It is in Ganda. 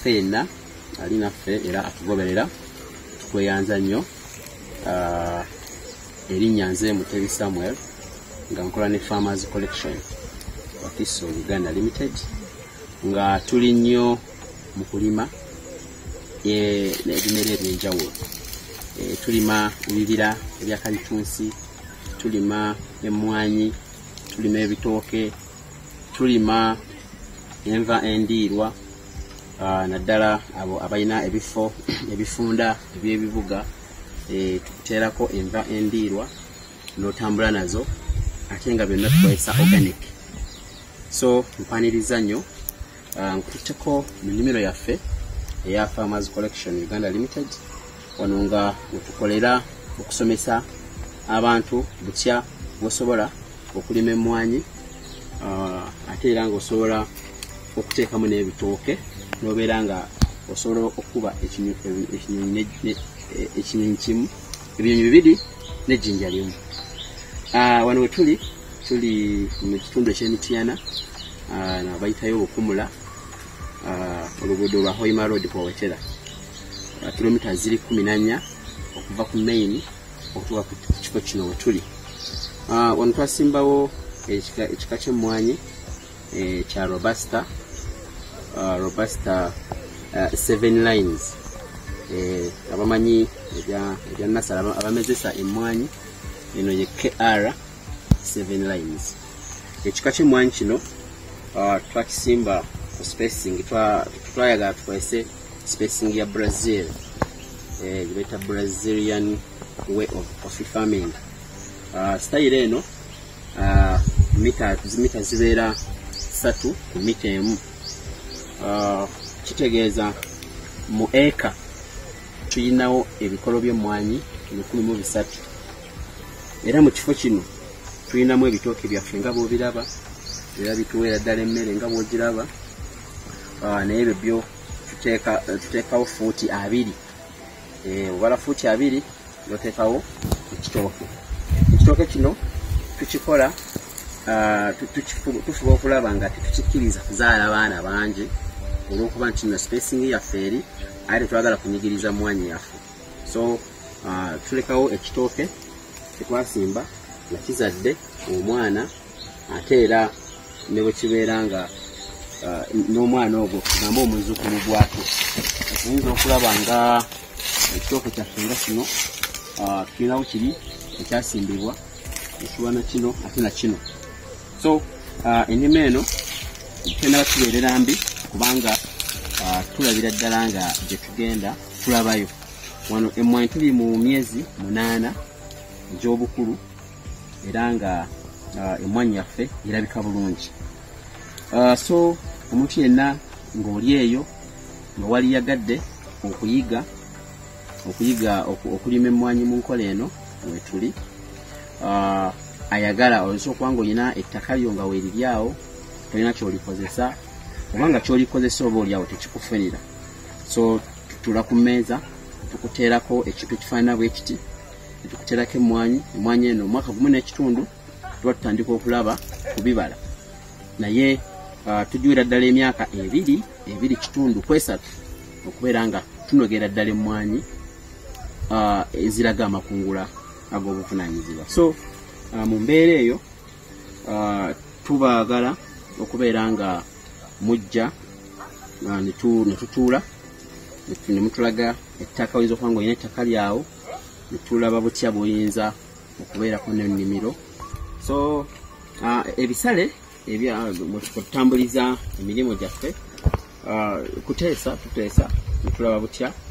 yaffe yenna ali naffe era atugoberera tukweyanza nnyo. Erinnya nze Mutebi Samuel nga nkola ne Farmers Collection Ltd Limited nga tuli nnyo mu kulima n'ebimera eby'enjawulo. Tulima ebibira ebya kalitunsi, tulima emwanyi, tulima ebitooke, tulima enva endiirwa, naddala abo abalina ebifunda eby'ebibuga tukuteerako enva endiirwa n'otambula nazo ate nga byonna tukozesa organic. So mpaniriza nnyo nkututteko mu nnimiro yaffe eya Farmers Collection Uganda Limited wano nga wetukolera okusomesa abantu butya bw'osobola okulima emmwanyi ate era ng'osobola okuteekamu n'ebitooke n'obeera nga osobola okuba ekinyonyi kimu, ebinyonyi bibiri n'ejjinja limu. Wano we tuli mu kitundu eky'Emityana bayitayo Obukumula, oluguudo lwa Hoima Road kwawetera kilomita ziri 14 okuva ku main okutuuka ku kifo kino we tuli. Wano twasimbawo ekika ky'emmwanyi kya Robusta 7 lines. Abamanyi ebya nasala abamezesa emmwanyi eno ye KR 7 lines. Ekika ky'emmwanyi kino twakisimba ku spacing twayagala tukozese spacing ya Brazil, gibeta Brazilian way of farming. Style eno mita zibeera 3 ku mita emu. Kitegeeza mu eka tuyinawo ebikolo by'emmwanyi 103 era mu kifo kino tuyinamu ebitooke byaffe nga bw'obiraba era bituweera ddala emmere nga bw'ogiraba. Naye ebyo byo tuteekawo fuuti 2. Obala fuuti 2 noteekawo ekitooke. Ekitooke kino tukikola tufuba okulaba nga tetukikkiriza kuzaala baana bangi olw'okuba nti no spacing yaffe eri ate twagala kunyigiriza mmwanyi yaffe. So tulekawo ekitooke kyetwasimba nga kizadde omwana ate era ne bwe kibeera nga n'omwana ogwo tugamba omuzzukulu gwako tuyinza okulaba nga ekitooke kyaffe nga kino tulinawo kiri ekyasimbibwa ekiwana kino ate na kino. So ennima eno tenaba tubeerera mbi kubanga tulabira ddala nga gye tugenda tulabayo. Wano emmwanyi tuli mu myezi 8 egy'obukulu era nga emmwanyi yaffe erabika bulungi. So omuntu yenna ng'oli eyo nga wali yagadde okuyiga okulima emmwanyi mu nkola eno we tuli, ayagala oyinza okuba ng'olina ettaka lyo nga weeriryawo tolina kyolikozesa kubanga kyolikozesa oba oliawo tekikufunira. So tutula ku mmeeza tukuteerako ekintu ekifaanana bwe kiti, tukuteerako emmwanyi eno omwaka gumu n'ekitundu tuba tutandika okulaba ku bibala, naye tujuwira ddala emyaka 2 ku 3 okubeera nga tunogera ddala emmwanyi eziraga amakungula ag'obuvunaanyizibwa. So mu mbeera eyo tubaagala okubeera nga mujja ne tutuula ne mutulaga ettaka, oyinza okuba ng'olina ettaka lyawo ne tulaba butya bw'oyinza okubeerako n'ennimiro. So ebisale tutambuliza emirimu gyaffe tuteesa ne tulaba butya